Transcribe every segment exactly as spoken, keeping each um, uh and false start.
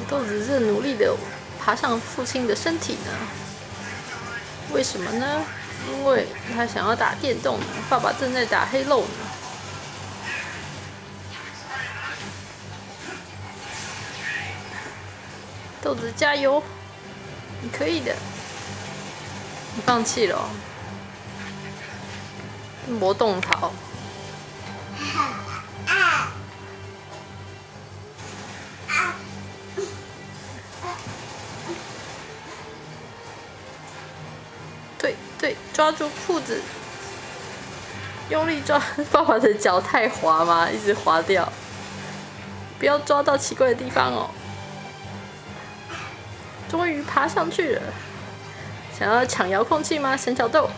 豆子正努力的爬上父亲的身体呢。为什么呢？因为他想要打电动呢。爸爸正在打黑漏呢。豆子加油，你可以的。你放弃了、哦。魔动桃。对对，抓住裤子，用力抓。爸爸的脚太滑嘛，一直滑掉。不要抓到奇怪的地方哦。终于爬上去了。想要抢遥控器吗，神小豆？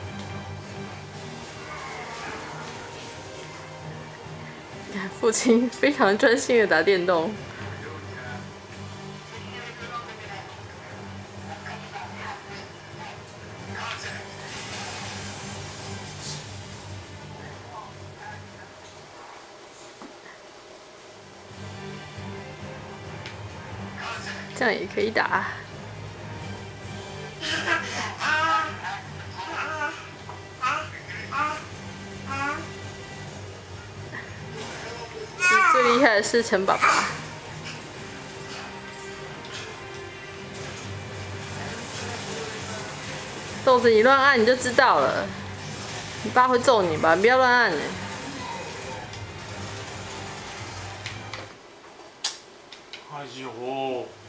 父亲非常专心的打电动。这样也可以打。最厉害的是陈爸爸。豆子，你乱按你就知道了。你爸会揍你吧？你不要乱按。 哎呦！